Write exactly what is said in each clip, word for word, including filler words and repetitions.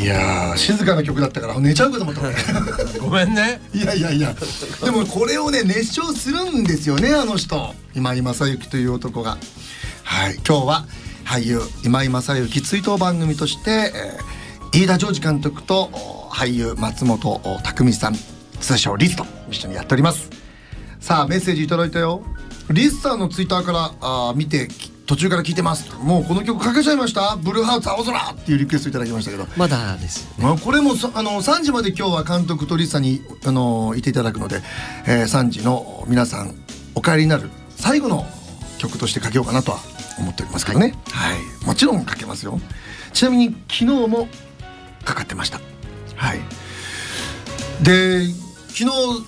いやー静かな曲だったから寝ちゃうかと思ったねごめんね。 いやいやいやでもこれをね熱唱するんですよね、あの人今井正幸という男が。はい、今日は俳優今井正幸追悼番組として、えー、飯田丈二監督と俳優松本拓さん通称リスと一緒にやっております。さあメッセージいただいたよ。リスさんのツイッターからあ見て途中から聞いてます。もうこの曲かけちゃいました、ブルーハーツ青空っていうリクエストいただきましたけど、 まだですよね。 まあ、これもあのさんじまで今日は監督とリスさんにあのいていただくので、えー、さんじの皆さんお帰りになる最後の曲としてかけようかなとは思っておりますけどね。はい、はい、もちろんかけますよ。ちなみに昨日もかかってました。はい。で昨日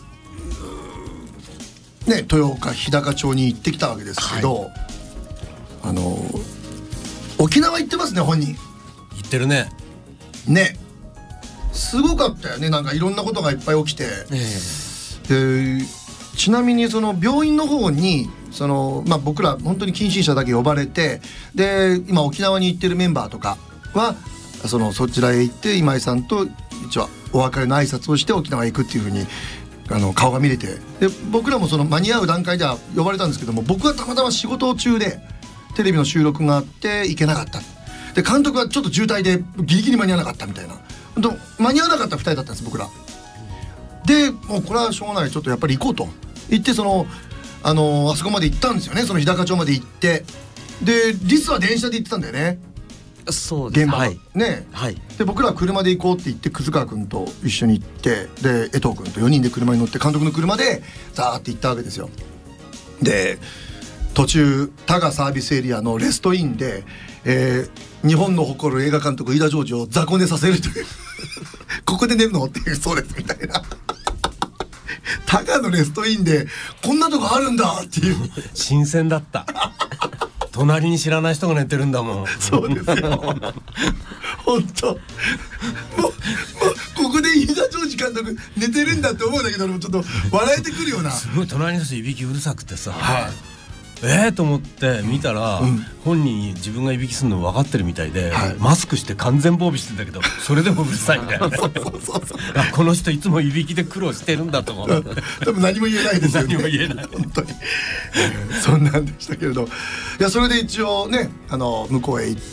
ね豊岡日高町に行ってきたわけですけど、はい、あの沖縄行ってますね本人。 言ってるね。 ね、すごかったよね。なんかいろんなことがいっぱい起きて、えー、でちなみにその病院の方にその、まあ、僕ら本当に近親者だけ呼ばれて、で今沖縄に行ってるメンバーとかはそのそちらへ行って今井さんと一応お別れの挨拶をして沖縄へ行くっていう風にあの顔が見れて、で僕らもその間に合う段階では呼ばれたんですけども、僕はたまたま仕事中でテレビの収録があって行けなかった。で監督はちょっと渋滞でギリギリ間に合わなかったみたいな、間に合わなかったふたりだったんです僕らで。もうこれはしょうがない、ちょっとやっぱり行こうと言ってそのあのあそこまで行ったんですよね。その日高町まで行って、でリスは電車で行ってたんだよね。 そうです、 現場、 はい、 ね、 はい、 で僕らは車で行こうって言って葛川君と一緒に行って、で江藤君とよにんで車に乗って監督の車でザーって行ったわけですよ。で途中多賀サービスエリアのレストインで、えー、日本の誇る映画監督飯田丈二を雑魚寝させるというここで寝るのっていう、そうですみたいな多賀のレストインでこんなとこあるんだっていう新鮮だった隣に知らない人が寝てるんだもんそうですよ本当もう、もうここで飯田丈二監督寝てるんだって思うんだけど、ちょっと笑えてくるような、 すごい隣の人いびきうるさくてさ、 はい、 えーと思って見たら、うん、本人自分がいびきするの分かってるみたいで、はい、マスクして完全防備してんだけどそれでもうるさいんだよねそうそうそうそうこの人いつもいびきで苦労してるんだと思って多分何も言えないですよね。 何も言えない本当に、えー、そんなんでしたけれど、いやそれで一応ねあの向こうへ行って、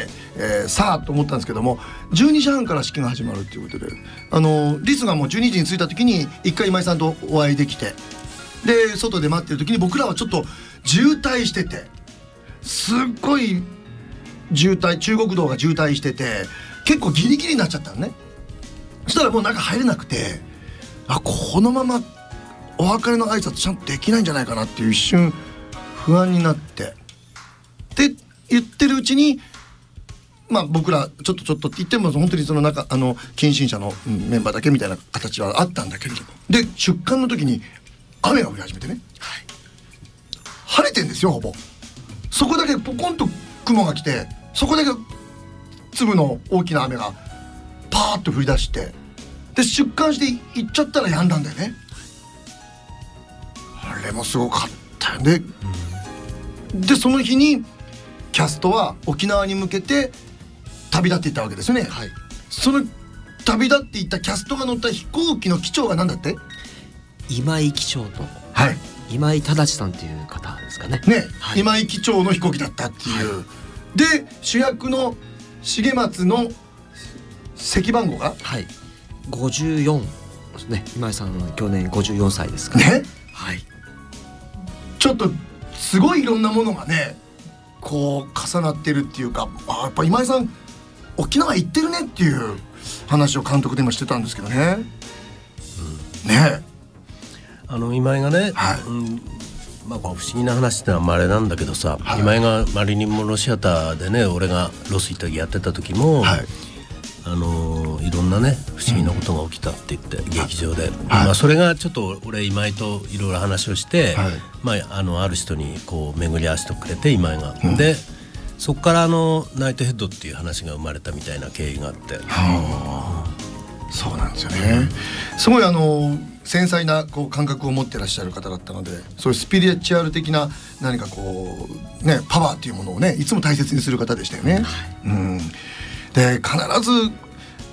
えー、さあと思ったんですけども、じゅうにじはんから式が始まるっていうことで、あのリスがもうじゅうにじに着いた時に一回今井さんとお会いできて、で外で待ってる時に僕らはちょっと渋滞してて、すっごい渋滞、中国道が渋滞してて結構ギリギリになっちゃったのね。そしたらもう中入れなくて、あこのままお別れの挨拶ちゃんとできないんじゃないかなっていう一瞬不安になって、って言ってるうちにまあ僕らちょっとちょっとって言っても本当にその中あの近親者のメンバーだけみたいな形はあったんだけれども、で出棺の時に雨が降り始めてね、はい、晴れてんですよほぼ。そこだけポコンと雲が来て、そこだけ粒の大きな雨がパーッと降り出して、で出棺して行っちゃったら止んだんだよね。あれもすごかったよね、うん、でその日にキャストは沖縄に向けて旅立っていったわけですよね、はい、その旅立っていったキャストが乗った飛行機の機長が何だって、 今井機長と、 はい、 今井忠さんという方ですかね。 ね、はい、今井機長の飛行機だったっていう、はい、で主役の重松の席番号が、 はい、ごじゅうよんですね。今井さんは去年ごじゅうよんさいですからね。 はい、 ちょっとすごいいろんなものがねこう重なってるっていうか、あやっぱ今井さん沖縄行ってるねっていう話を監督で今してたんですけどね、うん、ねあの今井がね、はい、うんまあ、不思議な話ってのはまれなんだけどさ、はい、今井がマリリン・モンローシアターでね俺がロス行った時やってた時も、はい、あのいろんなね不思議なことが起きたって言って、うん、劇場で、はいまあ、それがちょっと俺今井といろいろ話をして、はいまあ、あのある人にこう巡り合わせてくれて今井が、うん、でそこからあのナイトヘッドっていう話が生まれたみたいな経緯があって、はあ、そうなんですよね。すごいあの繊細なこう感覚を持ってらっしゃる方だったので、そういうスピリチュアル的な何かこうねパワーっていうものをねいつも大切にする方でしたよね、はいうん、で必ず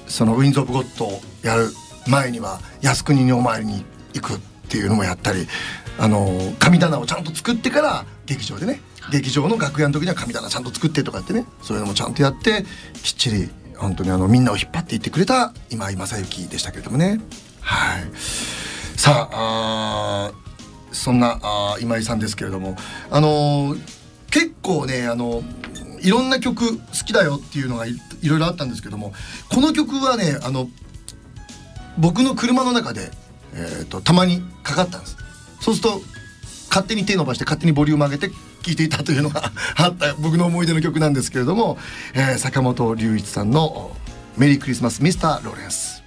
そのウィンズ・オブ・ゴッドをやる前には靖国にお参りに行くっていうのもやったり、あの神棚をちゃんと作ってから劇場でね、劇場の楽屋の時には神棚ちゃんと作ってとかってね、そういうのもちゃんとやってきっちり本当にあのみんなを引っ張っていってくれた今井正幸でしたけれどもね。はい。さあ、あそんなあ今井さんですけれども、あのー、結構ねあのいろんな曲好きだよっていうのが い, いろいろあったんですけども、この曲はねあの僕の車の中で、えー、とたまにかかったんです。そうすると勝手に手伸ばして勝手にボリューム上げて聴いていたというのがあった僕の思い出の曲なんですけれども、えー、坂本龍一さんの「メリークリスマスミスターローレンス」。